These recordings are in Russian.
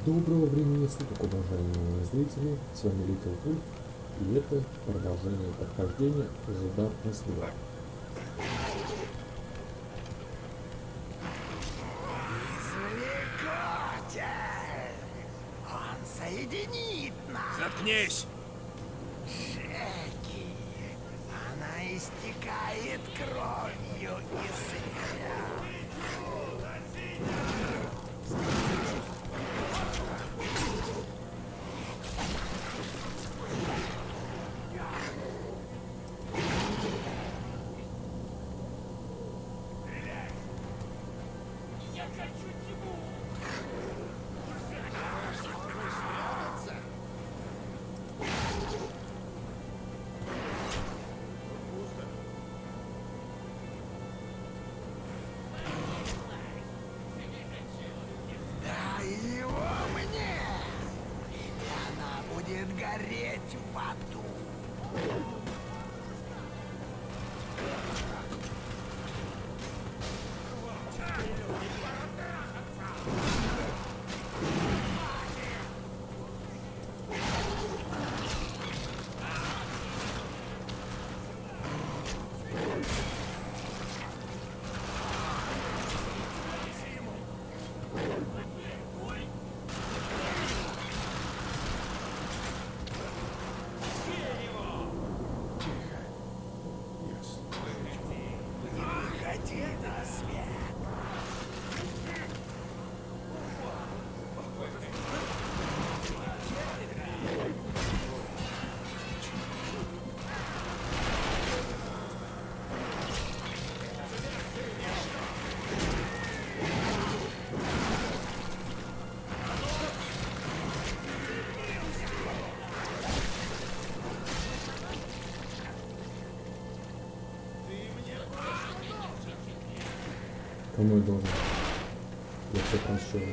Доброго времени суток, уважаемые зрители, с вами Little Wolf, и это продолжение прохождения The Darkness 2. Извлекатель! Он соединит нас! Заткнись! Джеки! Она истекает кровью из себя! Дай его мне! Или она будет гореть в аду! Выходи на свет! Кому я должен? Я все прощу.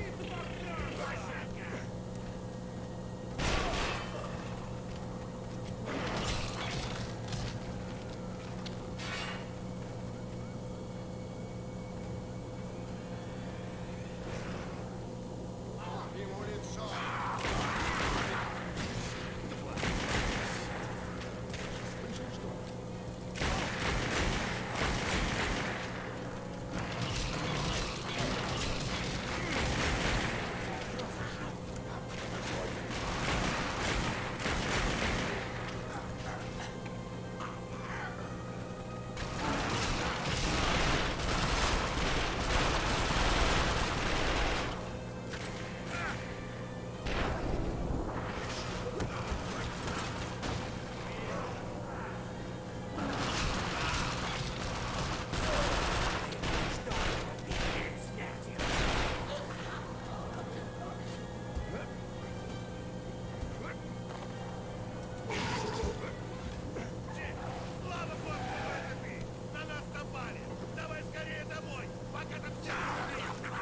Слава богу, это ты! На нас напали! Давай скорее домой, пока там все не убили!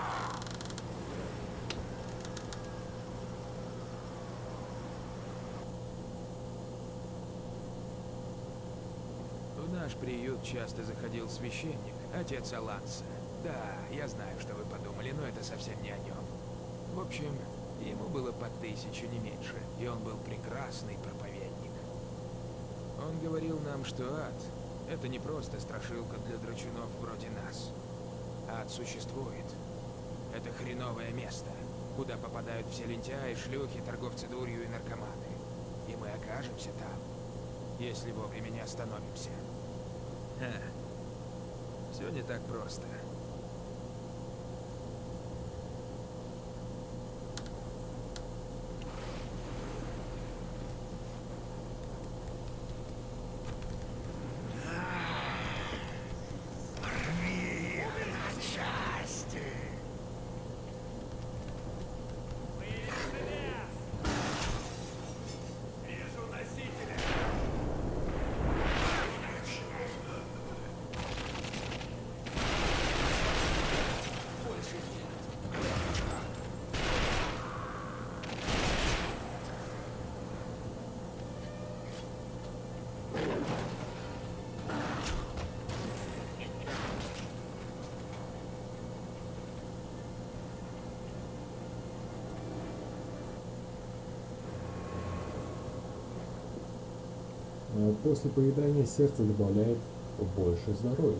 В наш приют часто заходил священник, отец Аланса. Да, я знаю, что вы подумали, но это совсем не о нем. В общем, ему было по 1000, не меньше, и он был прекрасный проповедник. Он говорил нам, что ад — это не просто страшилка для драчунов вроде нас. Ад существует. Это хреновое место, куда попадают все лентяи, шлюхи, торговцы дурью и наркоманы. И мы окажемся там, если вовремя не остановимся. Все не так просто. Рви их на части! Вижу носителя! После поедания сердце добавляет больше здоровья.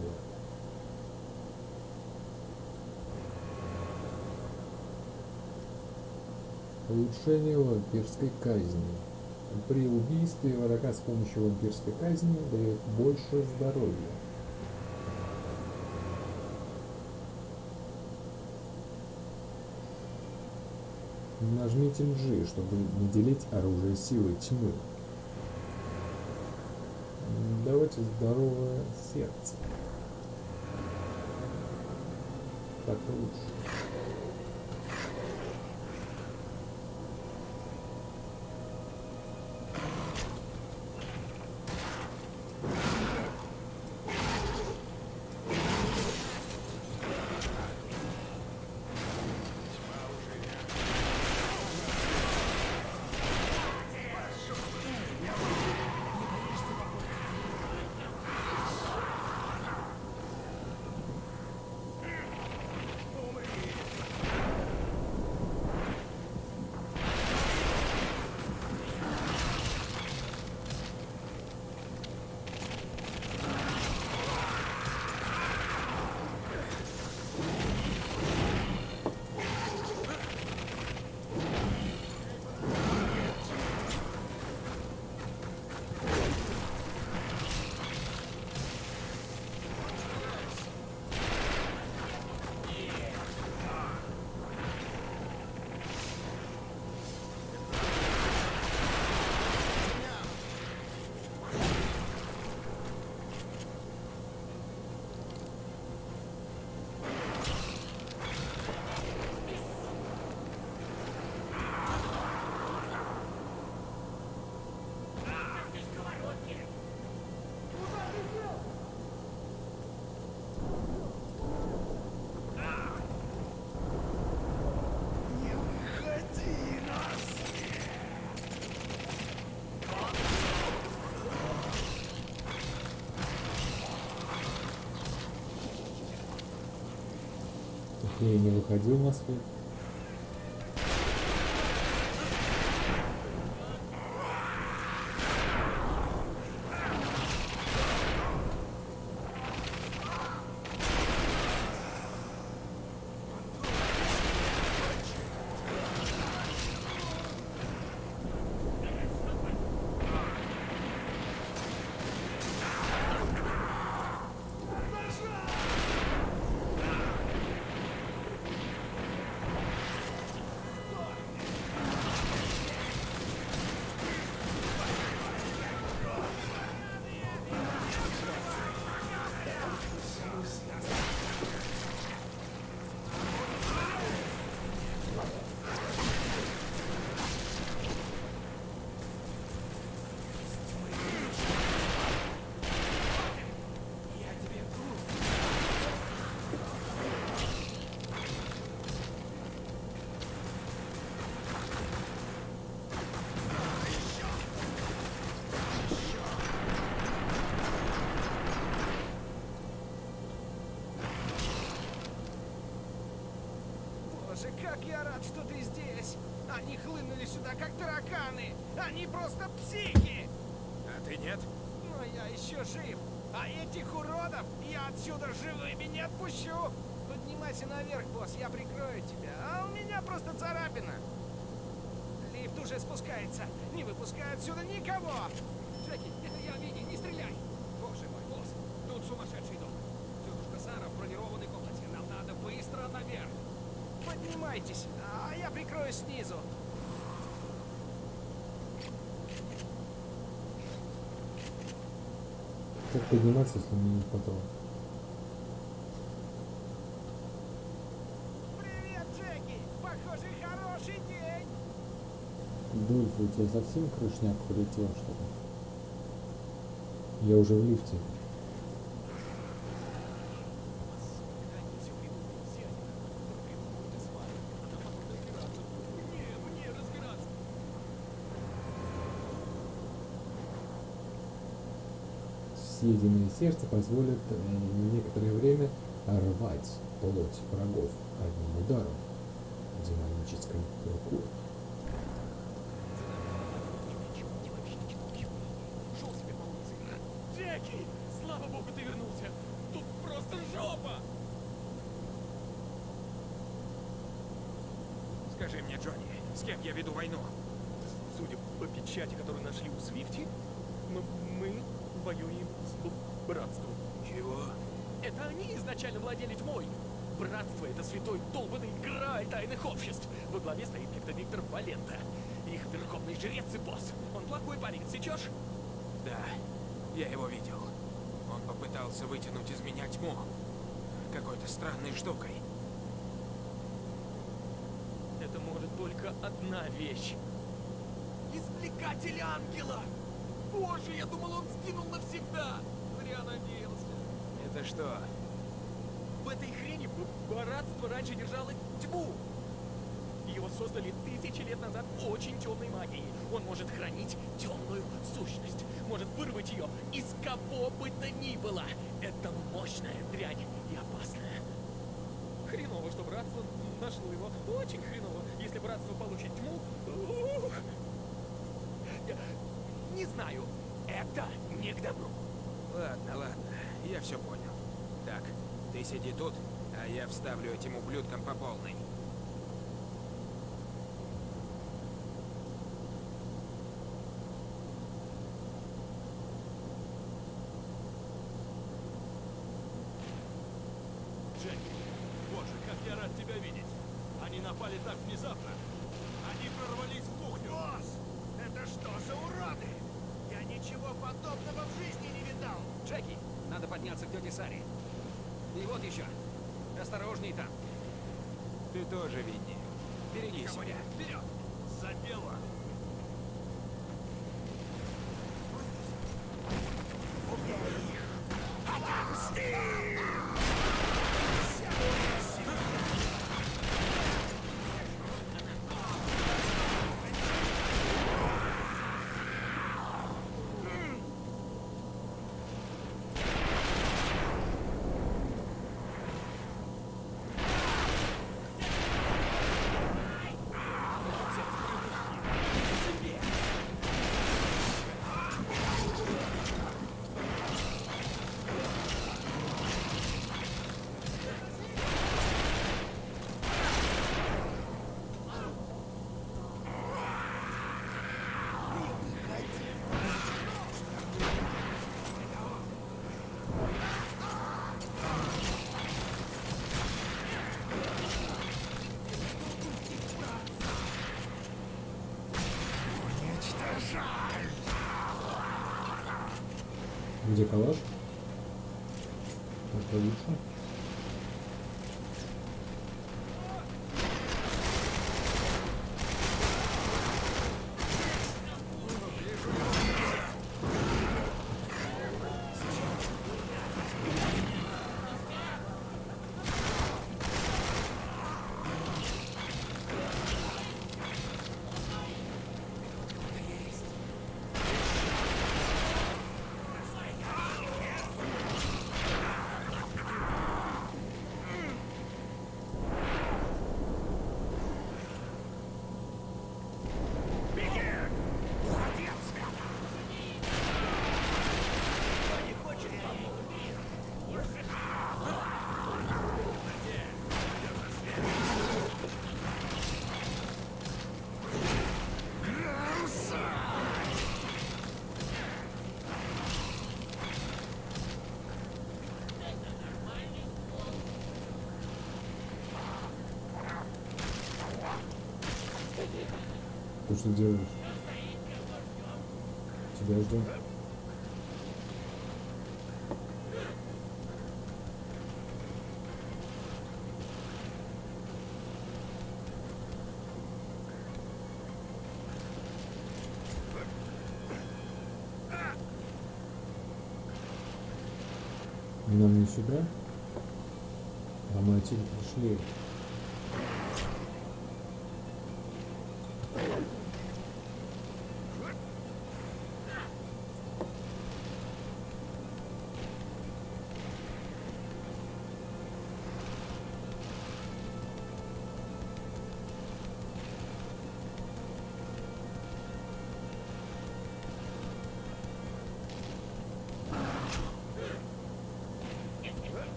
Улучшение вампирской казни. При убийстве врага с помощью вампирской казни дает больше здоровья. Нажмите G, чтобы наделить оружие силой тьмы. Давайте здоровое сердце. Так лучше. Я не выходил на свет. Как я рад, что ты здесь! Они хлынули сюда, как тараканы! Они просто психи! А ты нет? Но я еще жив! А этих уродов я отсюда живыми не отпущу! Поднимайся наверх, босс, я прикрою тебя, а у меня просто царапина! Лифт уже спускается! Не выпускай отсюда никого! Джеки, это я, Винни, не стреляй! Боже мой, босс, тут сумасшедший дом! Тетушка Сара в бронированной комнате, нам надо быстро наверх! Поднимайтесь, а я прикрою снизу. Как подниматься, если мне не патрон? Привет, Джеки! Похоже, хороший день! Дульф, у тебя совсем крышняк полетел, что ли? Я уже в лифте. Съеденное сердце позволит некоторое время рвать плоть врагов одним ударом демонической рукой. Шел себе по Джеки! Слава богу, ты вернулся! Тут просто жопа! Скажи мне, Джонни, с кем я веду войну? Судя по печати, которую нашли у Свифти, мы воюем с братством. Чего? Это они изначально владели тьмой. Братство — это святой долбанный грааль тайных обществ. Во главе стоит некто Виктор Валента. Их верховный жрец и босс. Он плохой парень, сечешь? Да, я его видел. Он попытался вытянуть из меня тьму. Какой-то странной штукой. Это может только одна вещь. Извлекатель ангела! Боже, я думал, он сгинул навсегда! Зря надеялся. Это что? В этой хрени братство раньше держало тьму. Его создали тысячи лет назад очень темной магией. Он может хранить темную сущность. Может вырвать ее из кого бы то ни было. Это мощная дрянь и опасная. Хреново, что братство нашло его. Очень хреново. Если братство получит тьму... Я не знаю. Это не к добру. Ладно, ладно, я все понял. Так, ты сиди тут, а я вставлю этим ублюдкам по полной. Джеки, боже, как я рад тебя видеть. Они напали так внезапно. Они прорвались в кухню. Босс, это что за уроды? Я ничего подобного в жизни не видал. Джеки, надо подняться к тете Саре. И вот еще. Осторожней там. Ты тоже виднее. Береги себя. Вперед! За дело! Где калаш? Так получше. Ты что делаешь? Тебя ждем. Нам не сюда, а мы отсюда пришли.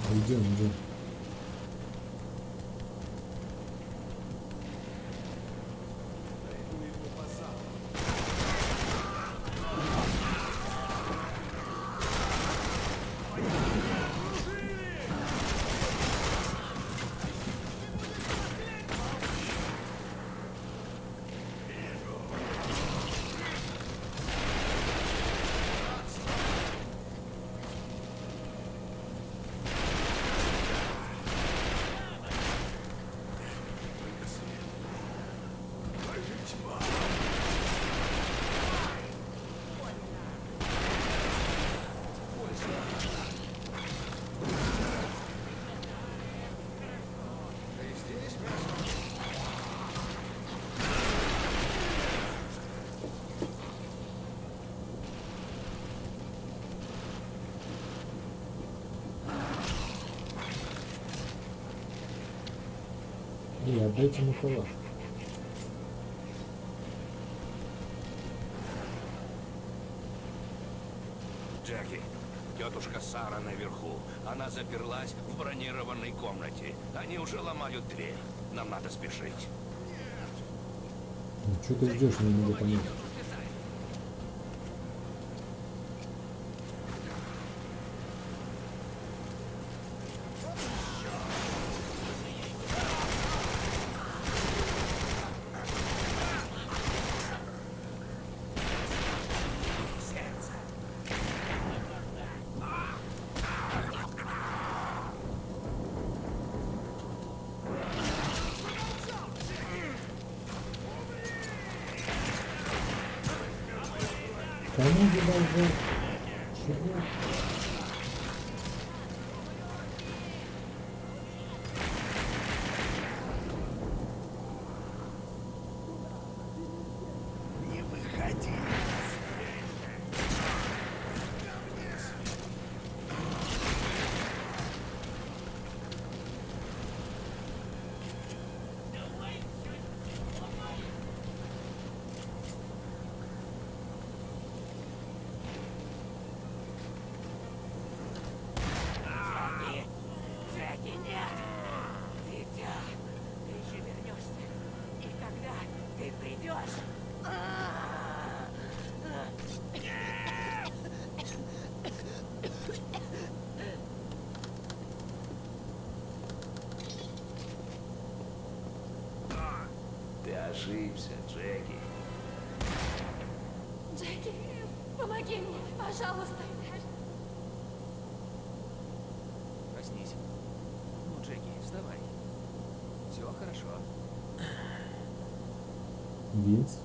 Идем, идем. И отдайте ему калаш. Джеки, тетушка Сара наверху. Она заперлась в бронированной комнате. Они уже ломают дверь. Нам надо спешить. Ну, что ты ждешь, не могу понять. Кому задолжал? Чего? Не выходи. Джеки, нет! Дитя, ты еще вернешься. И тогда ты придешь. Ты ошибся, Джеки. Джеки, помоги мне, пожалуйста. Проснись. Ну, Джеки, вставай. Все хорошо. Винс?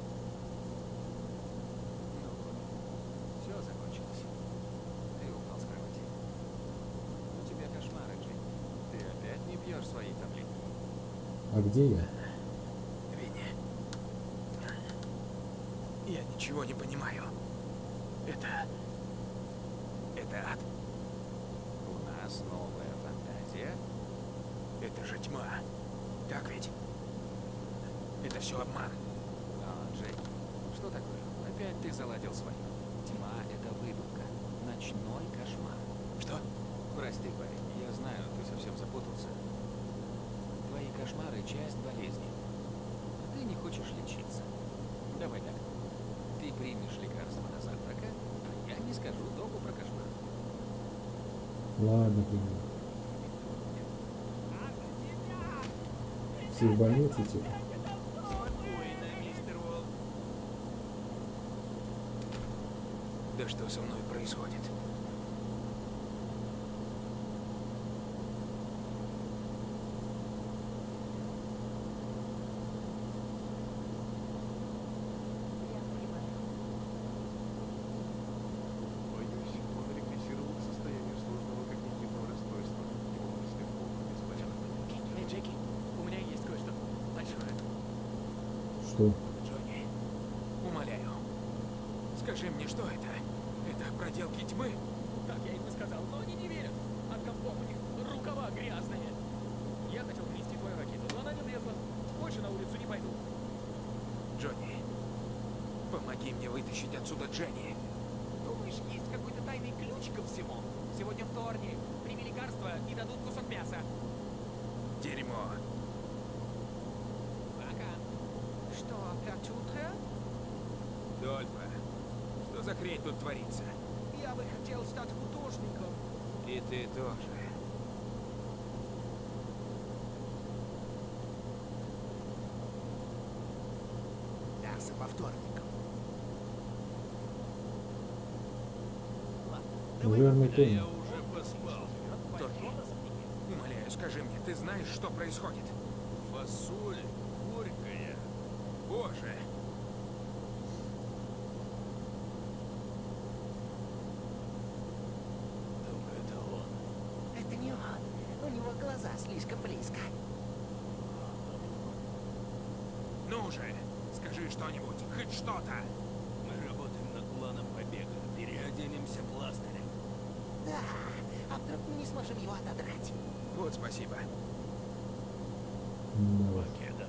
Ну, все закончилось. Ты упал с кровати. У тебя кошмары, Джеки. Ты опять не пьешь свои таблетки? А где я? Винни. Я ничего не понимаю. Это ад. У нас новая фантазия. Это же тьма. Так ведь? Это все обман. Джек, что такое? Опять ты заладил свое. Тьма — это выдумка. Ночной кошмар. Что? Прости, парень, я знаю, ты совсем запутался. Твои кошмары — часть болезни. А ты не хочешь лечиться. Давай так. Ты примешь лекарство до завтрака, а я не скажу доку про кошмар. Ладно, понял. Все в больнице, типа. Спокойно, мистер Волк. Да что со мной происходит? Боюсь, он регрессировал к состоянию сложного когнитивного расстройства. Его мысли в полном беспорядке. Эй, Джеки, у меня есть кое-что большое. Что? Джонни, умоляю, скажи мне, что это? Это проделки тьмы? Так я им и сказал, но они не верят. От компов у них рукава грязные. Я хотел внести твою ракету, но она не влезла. Больше на улицу не пойду. Джонни, помоги мне вытащить отсюда Дженни. Думаешь, есть какой-то тайный ключ ко всему? Сегодня вторник. Прими лекарство лекарства и дадут кусок мяса. Дерьмо. Пока. Что, опять утро? Дольфа, что за хрень тут творится? Я бы хотел стать художником. И ты тоже. Мясо по вторникам. Верный Да Томми. я уже поспал. Томми, умоляю, скажи мне, ты знаешь, что происходит? Фасоль горькая. Боже! Думаю, это он. Это не он. У него глаза слишком близко. Ну же, скажи что-нибудь, хоть что-то. Мы работаем над планом побега. Переоденемся пластырем. Да, а вдруг мы не сможем его отодрать? Вот спасибо. Давай. Покеда.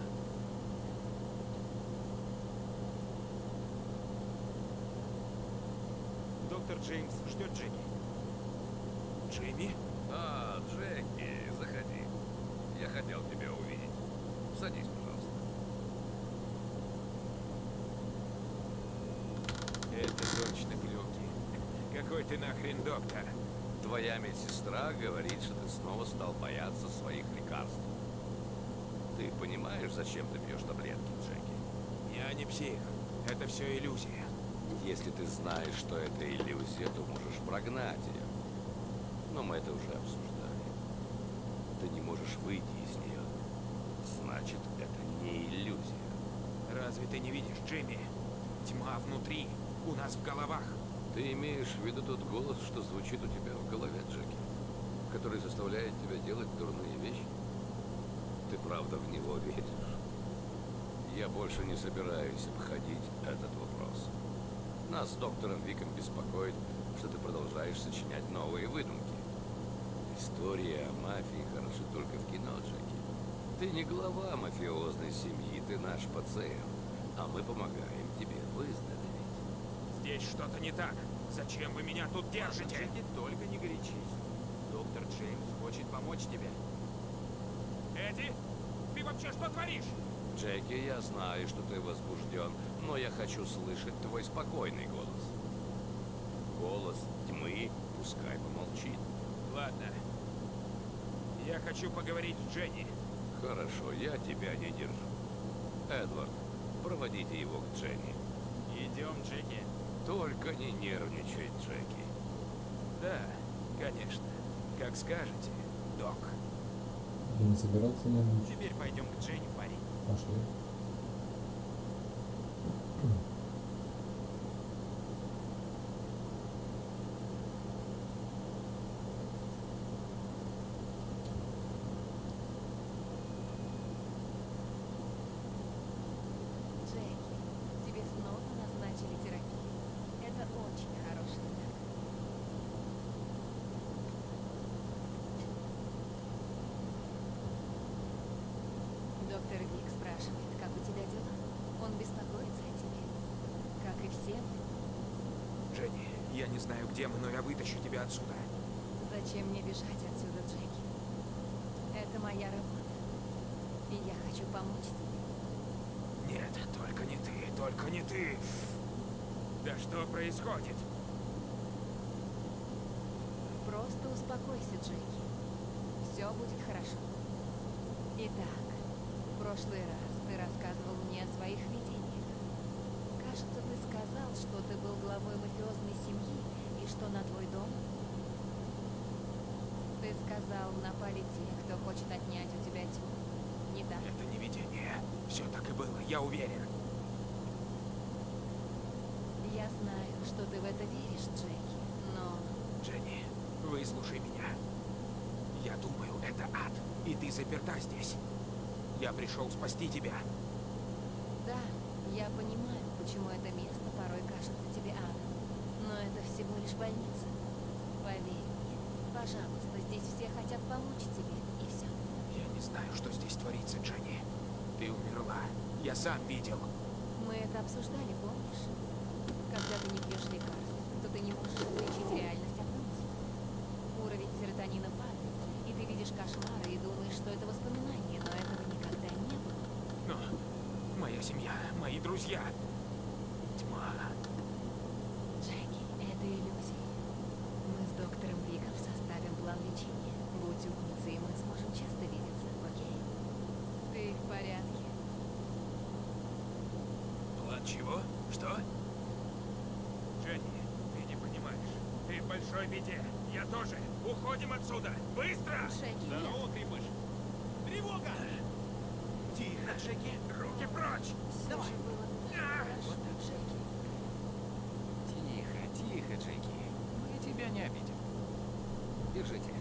Доктор Джеймс ждет Джеки. Джимми? А, Джеки, заходи. Я хотел тебя увидеть. Садись, пожалуйста. Это точно клюки. Какой ты нахрен доктор? Твоя медсестра говорит, что ты снова стал бояться своих лекарств. Ты понимаешь, зачем ты пьешь таблетки, Джеки? Я не псих. Это все иллюзия. Если ты знаешь, что это иллюзия, то можешь прогнать ее. Но мы это уже обсуждали. Ты не можешь выйти из нее. Значит, это не иллюзия. Разве ты не видишь, Джимми? Тьма внутри, у нас в головах. Ты имеешь в виду тот голос, что звучит у тебя в голове, Джеки? Который заставляет тебя делать дурные вещи? Ты правда в него веришь? Я больше не собираюсь обходить этот вопрос. Нас с доктором Виком беспокоит, что ты продолжаешь сочинять новые выдумки. История о мафии хороша только в кино, Джеки. Ты не глава мафиозной семьи, ты наш пациент, а мы помогаем тебе выздороветь. Здесь что-то не так. Зачем вы меня тут держите? Джеки, только не горячись. Доктор Джеймс хочет помочь тебе. Эдди, ты вообще что творишь? Джеки, я знаю, что ты возбужден, но я хочу слышать твой спокойный голос. Голос тьмы пускай помолчит. Ладно. Я хочу поговорить с Дженни. Хорошо, я тебя не держу. Эдвард, проводите его к Дженни. Идем, Джеки. Только не нервничай, Джеки. Да, конечно. Как скажете, док. Я не собирался нервничать. Теперь пойдем к Дженни, парень. Пошли. Джеки, тебе снова назначили терапию. Это очень хороший знак. Доктор Вик спрашивает, как у тебя дела. Он беспокоится о тебе. Как и все мы. Дженни, я не знаю, где мы, но я вытащу тебя отсюда. Зачем мне бежать отсюда, Джеки? Это моя работа. И я хочу помочь тебе. Нет, только не ты, только не ты. Да что происходит? Просто успокойся, Джеки. Все будет хорошо. Итак, в прошлый раз ты рассказывал мне о своих видениях. Кажется, ты сказал, что ты был главой мафиозной семьи и что на твой дом. Ты сказал, напали те, кто хочет отнять у тебя тьму. Не так? Это не видение. Все так и было, я уверен. Я знаю, что ты в это веришь, Джеки, но... Дженни, выслушай меня. Я думаю, это ад, и ты заперта здесь. Я пришел спасти тебя. Да, я понимаю, почему это место порой кажется тебе адом. Но это всего лишь больница. Поверь мне, пожалуйста, здесь все хотят помочь тебе, и все. Я не знаю, что здесь творится, Дженни. Ты умерла. Я сам видел. Мы это обсуждали, помнишь? Когда ты не пьешь лекарств, то ты не можешь отличить реальность от мысли. Уровень серотонина падает, друзья. Тьма. Джеки, это иллюзии. Мы с доктором Виком составим план лечения. Будь умницей, и мы сможем часто видеться, окей? Ты в порядке? План чего? Что? Дженни, ты не понимаешь. Ты в большой беде. Я тоже. Уходим отсюда. Быстро! Джеки, нет. Здорово, крепыш. Тревога! Тихо, Джеки. Руки прочь. Всё же было так хорошо, Джеки. Тихо, тихо, Джеки. Мы тебя не обидим. Держите.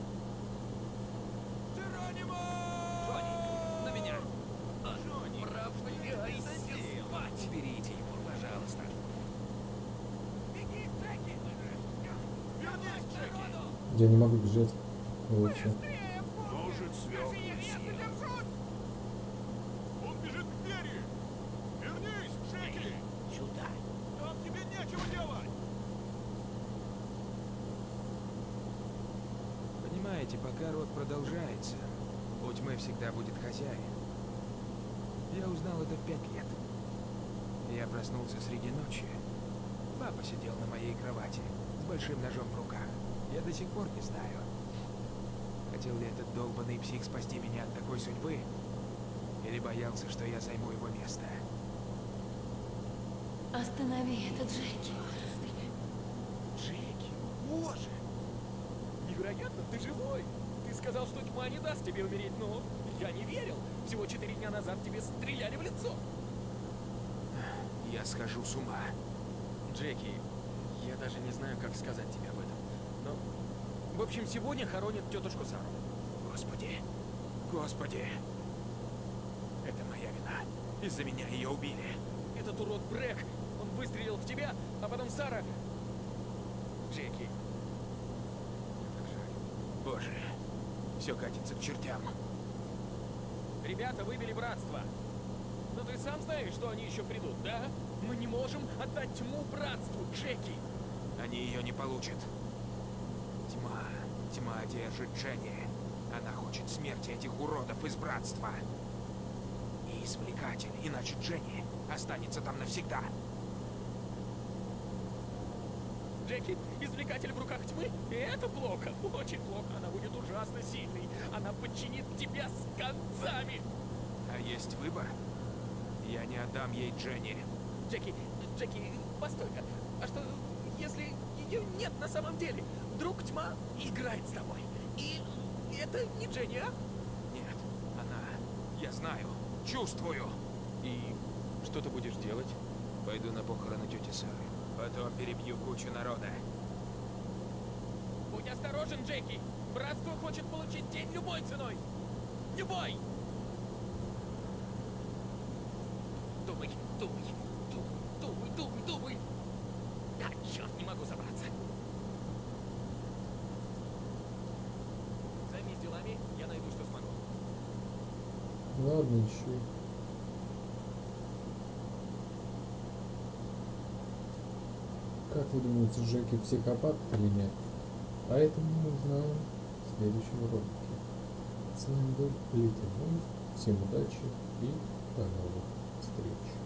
Джеронимо! Джонни, на меня. Джонни, Спать. Берите его, пожалуйста. беги, Джеки! Вернись, Джеки! Я не могу бежать. Лучше. Может, сверху. Он бежит к двери! Вернись, Джеки! Сюда. Там тебе нечего делать! Понимаете, пока род продолжается, у тьмы всегда будет хозяин. Я узнал это в 5 лет. Я проснулся среди ночи. Папа сидел на моей кровати с большим ножом в руках. Я до сих пор не знаю, хотел ли этот долбанный псих спасти меня от такой судьбы, или боялся, что я займу его место. Останови это, Джеки. Джеки, боже! Невероятно, ты живой! Ты сказал, что тьма не даст тебе умереть, но я не верил. Всего 4 дня назад тебе стреляли в лицо. Я схожу с ума. Джеки, я даже не знаю, как сказать тебе об этом. Но, в общем, сегодня хоронят тетушку Сару. Господи, Господи. Это моя вина. Из-за меня ее убили. Этот урод Брэк, он выстрелил в тебя, а потом Сара... Джеки, Боже, все катится к чертям. ребята выбили братство. Но ты сам знаешь, что они еще придут, да? Мы не можем отдать тьму братству, Джеки. Они ее не получат. Тьма держит Дженни. Она хочет смерти этих уродов из братства. И извлекатель, иначе Дженни останется там навсегда. Джеки, извлекатель в руках тьмы, и это плохо, очень плохо. Она будет ужасно сильной. Она подчинит тебя с концами. А есть выбор? Я не отдам ей Дженни. Джеки, постой-ка. А что, если ее нет на самом деле? Вдруг тьма играет с тобой? И это не Дженни, а? Нет, она... Я знаю, чувствую. И что ты будешь делать? Пойду на похороны тети Сары. Потом перебью кучу народа. Будь осторожен, Джеки. Братство хочет получить день любой ценой. Любой! Думай. Да, черт, не могу собраться. Займись делами, я найду, что смогу. Ладно, ищи. Как вы думаете, Джеки психопат или нет? А это мы узнаем в следующем ролике. С вами был Литл Мой. Всем удачи и до новых встреч.